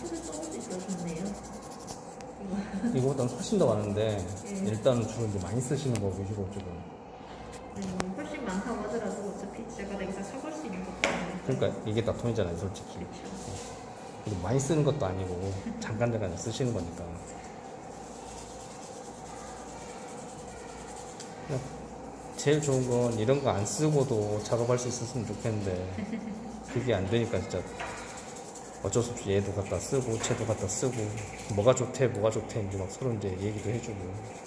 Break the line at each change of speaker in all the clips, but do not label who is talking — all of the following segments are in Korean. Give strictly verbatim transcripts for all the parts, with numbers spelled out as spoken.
툴을 써볼 수 있어서 좋네요.
이거보다는 훨씬 더 많은데
예.
일단은 주로 이제 많이 쓰시는 거 위주로 지금.
음, 훨씬 많다고 하더라도 어차피 지하바닥에서 사볼 수 있는 것도 아니니까.
그러니까 이게 다 돈이잖아요, 솔직히.
그렇죠.
그리고 많이 쓰는 것도 아니고 잠깐 잠깐 쓰시는 거니까. 제일 좋은 건 이런 거 안 쓰고도 작업할 수 있었으면 좋겠는데 그게 안 되니까 진짜 어쩔 수 없이 얘도 갖다 쓰고 쟤도 갖다 쓰고 뭐가 좋대 뭐가 좋대 이제 막 서로 이제 얘기도 해주고.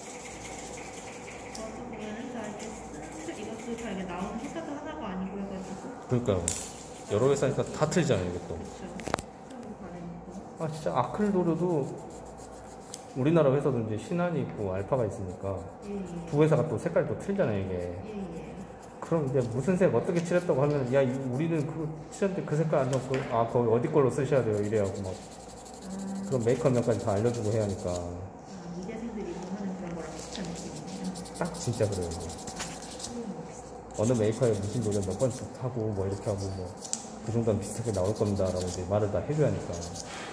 저도 보면은 다 이렇게 쓴 이것도 다 이게 나오는 회사도 하나가 아니고 해가지고.
그러니까요. 여러 회사니까 다 틀리잖아요, 이것도.
그렇죠.
아 진짜 아크릴도료도 우리나라 회사도 이제 신한이 있고 알파가 있으니까
예, 예.
두 회사가 또 색깔이 또 틀리잖아요, 이게.
예, 예.
그럼 이제 무슨 색 어떻게 칠했다고 하면 야 우리는 그 칠했는데 그 색깔 안 넣고 아 거기 어디 걸로 쓰셔야 돼요 이래하고 막
아,
그런 메이커 명까지 다 알려주고 해야 하니까
아, 미대생들이 원하는 그런 거랑 비슷한 느낌이네요.
딱 진짜 그래요.
음,
어느 메이커에 무슨 노래 몇 번 하고 뭐 이렇게 하고 뭐 그 정도는 비슷하게 나올 겁니다 라고 이제 말을 다 해줘야 하니까.